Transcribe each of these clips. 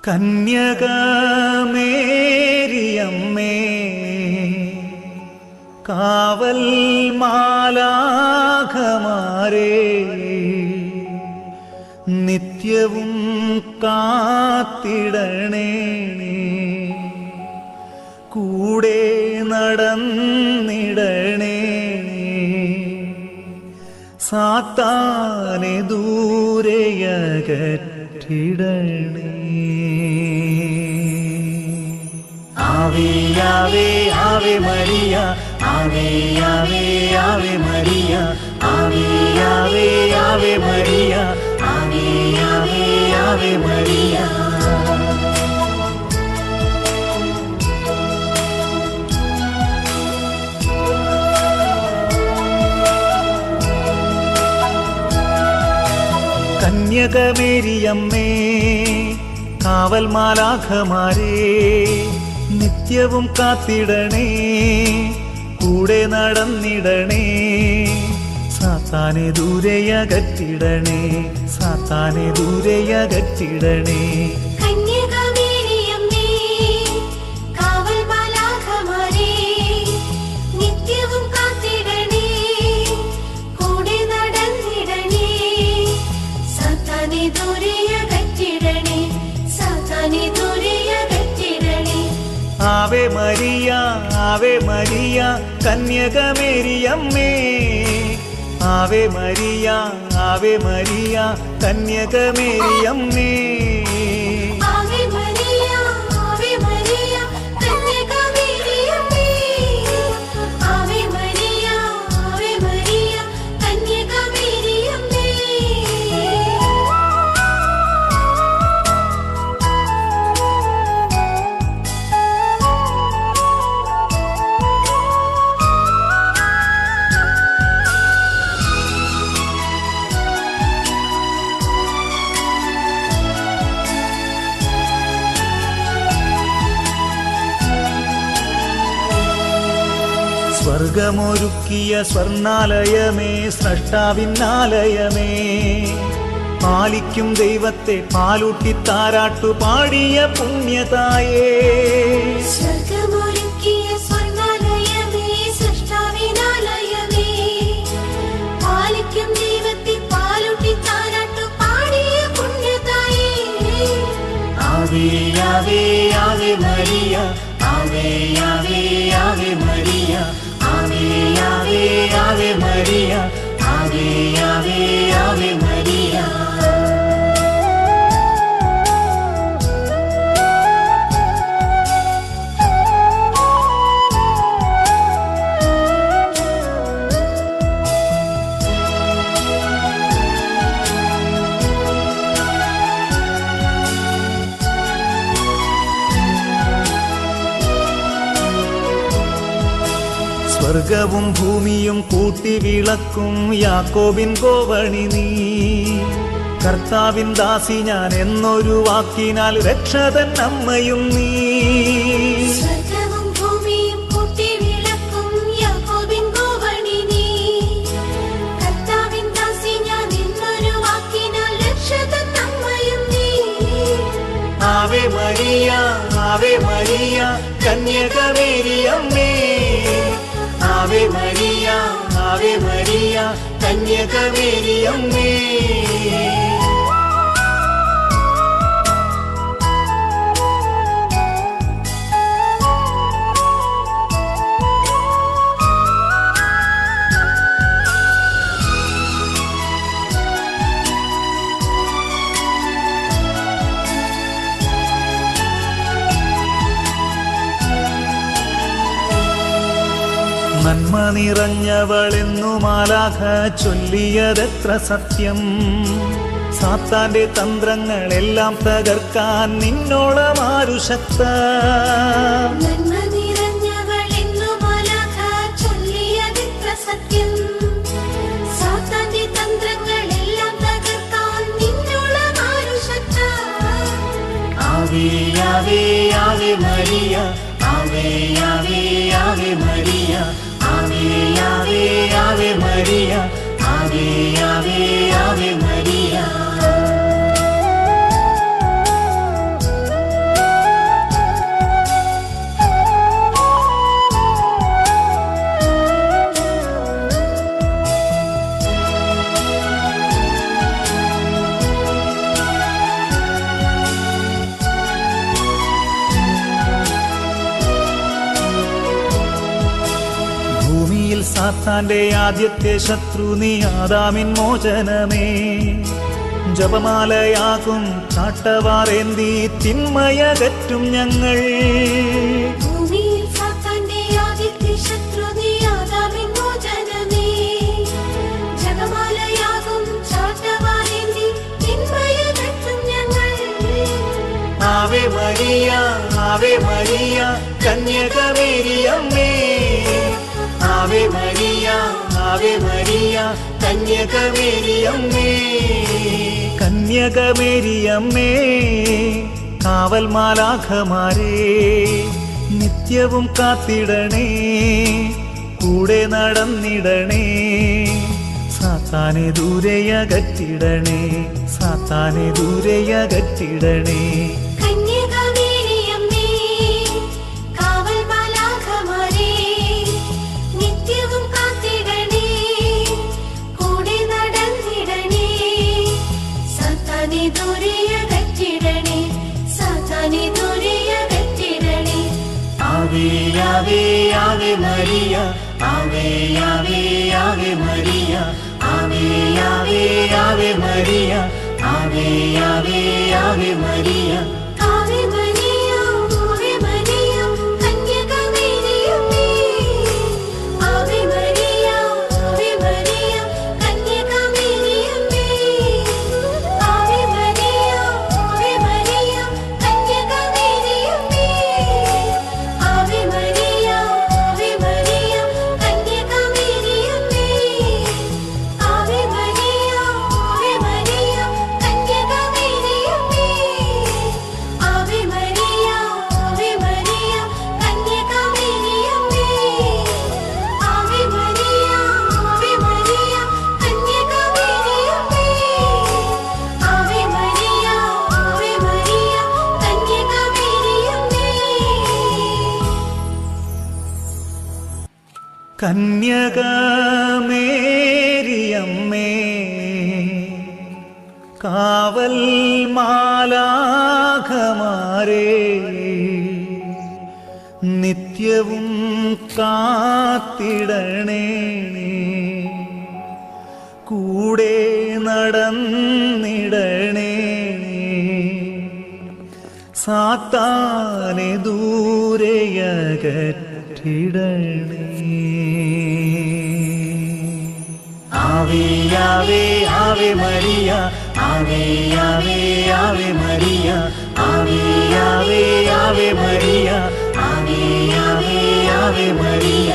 കന്യകമേരിയമ്മേ കാവൽ മാലാഖമാരേ നിത്യവും കാത്തിടണേ കൂടെ നടന്നിടണേ സാത്താനെ ദൂരെയകറ്റിടണേ. Ave Ave Ave Maria, Ave Ave Ave Maria, Ave Ave Ave Maria, Ave Ave Ave Maria. കന്യകമേരിയമ്മേ കാവൽ മാലാഖമാരേ നിത്യവും കാത്തിടണേ കൂടെ നടന്നിടണേ സാത്താനെ ദൂരെയകറ്റിടണേ സാത്താനെ ദൂരെയകറ്റിടണേ. ആവേ മരിയ ആവേ മരിയ കന്യകമേരിയമ്മേ, ആവേ മരിയ ആവേ മരിയ കന്യകമേരിയമ്മേ. സ്വർഗമൊരുക്കിയ സ്വർണാലയമേ സ്രഷ്ടാവിന്നാലയമേ പാലിക്കും ദൈവത്തെ പാലൂട്ടി താരാട്ടു പാടിയ പുണ്യതായേ. സ്വർഗമൊരുക്കിയ സ്വർണാലയമേ സ്രഷ്ടാവിന്നാലയമേ പാലിക്കും ദൈവത്തെ പാലൂട്ടി താരാട്ടു പാടിയ പുണ്യതായേ. Ave Ave Ave Maria, Ave Ave Ave Maria, Ave Ave Ave Maria, Ave Ave Ave Maria. സ്വർഗവും ഭൂമിയും കൂട്ടി വിളക്കും യാക്കോബിൻ കോവണി നീ, കർത്താവിൻ ദാസി ഞാൻ എന്നൊരു വാക്കിനാൽ രക്ഷതൻ അമ്മയും നീ. സ്വർഗവും ഭൂമിയും കൂട്ടി വിളക്കും യാക്കോബിൻ കോവണി നീ, കർത്താവിൻ ദാസി ഞാൻ എന്നൊരു വാക്കിനാൽ രക്ഷതൻ അമ്മയും നീ. ആവേ മരിയ ആവേ മരിയ കന്യകമേരിയമ്മേ, ആവേ മരിയ ആവേ മരിയ കന്യകമേരിയമ്മേ. നന്മ നിറഞ്ഞവളെന്നു മാലാഖ ചൊല്ലിയതെത്ര സത്യം, സാത്താന്റെ തന്ത്രങ്ങളെല്ലാം തകർക്കാൻ നിന്നോളമാരു ശക്ത. നന്മ നിറഞ്ഞവളെന്നു മാലാഖ ചൊല്ലിയതെത്ര സത്യം, സാത്താന്റെ തന്ത്രങ്ങളെല്ലാം തകർക്കാൻ നിന്നോളമാരു ശക്ത. Ave Ave Ave Maria, Ave Ave Ave Maria, Ave Ave Ave Maria, Ave Ave Ave Maria. സാത്താന്റെ ആദ്യത്തെ ശത്രു നീ ആദാമിൻ മോചനമേ. ജപമാലയാകും ചാട്ടവാറേന്തി തിന്മയകറ്റും ഞങ്ങൾ. ഭൂമിയിൽ സാത്താന്റെ ആദ്യത്തെ ശത്രു നീ ആദാമിൻ മോചനമേ. ജപമാലയാകും ചാട്ടവാറേന്തി തിന്മയകറ്റും ഞങ്ങൾ. ആവേ മരിയ ആവേ മരിയ കന്യകമേരിയമ്മേ. ആവേ മരിയ ആവേ മരിയ കന്യകമേരിയമ്മേ. കന്യകമേരിയമ്മേ കാവൽ മാലാഖമാരേ നിത്യവും കാത്തിടണേ, കൂടെ നടന്നിടണേ. സാത്താനെ ദൂരെയകറ്റിടണേ, സാത്താനെ ദൂരെയകറ്റിടണേ. കന്യകമേരിയമ്മേ കാവൽ മാലാഖമാരേ നിത്യവും കാത്തിടണേ, കൂടെ നടന്നിടണേ. സാത്താനെ ദൂരെയകറ്റിടണേ, സാത്താനെ ദൂരെയകറ്റിടണേ. Ave Ave Ave Maria Ave Ave Ave Maria Ave Ave Ave Maria Ave Ave Ave Maria. Ave Maria Ave Maria കന്യകമേരിയമ്മേ. ആവേ മരിയ ആവേ മരിയ കന്യകമേരിയമ്മേ. ആവേ മരിയ ആവേ മരിയ കന്യകമേരിയമ്മേ. ആവേ മരിയ ആവേ മരിയ കന്യകമേരിയമ്മേ. Ave Maria Ave Maria കന്യകമേരിയമ്മേ. Ave Maria Ave Maria കന്യകമേരിയമ്മേ. Ave Maria Ave Maria കന്യകമേരിയമ്മേ. Ave Maria Ave Maria കന്യകമേരിയമ്മേ. കന്യകമേരിയമ്മേ കാവൽ മാലാഖമാരേ നിത്യവും കാത്തിടണേ, കൂടെ നടന്നിടണേ. സാത്താനെ ദൂരെയകറ്റിടണേ. Ave Ave Ave Maria Ave Ave Ave Maria Ave Ave Ave Maria Ave Ave Ave Maria.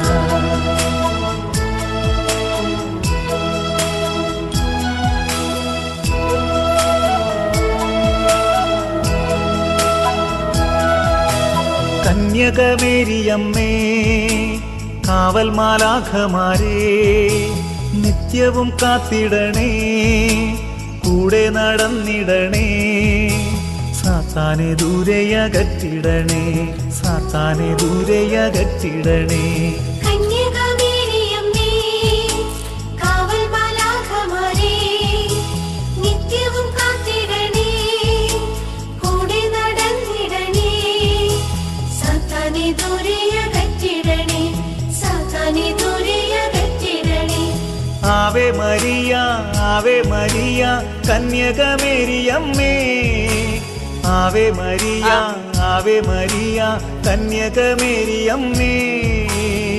കന്യകമേരിയമ്മേ കാവൽ മാലാഖമാരേ നിത്യവും കാത്തിടണേ, കൂടെ നടന്നിടണേ. സാത്താനെ ദൂരെയകറ്റിടണേ, സാത്താനെ ദൂരെയകറ്റിടണേ. കന്യകമേരിയമ്മേ കാവൽ മാലാഖമാരേ നിത്യവും കാത്തിടണേ, കൂടെ നടന്നിടണേ. സാത്താനെ ദൂരെയകറ്റിടണേ, സാത്താനെ ദൂരെയകറ്റിടണേ. ആവേ മരിയ ആവേ മരിയ കന്യകമേരിയമ്മേ. Ave Maria Ave Maria കന്യകമേരിയമ്മേ.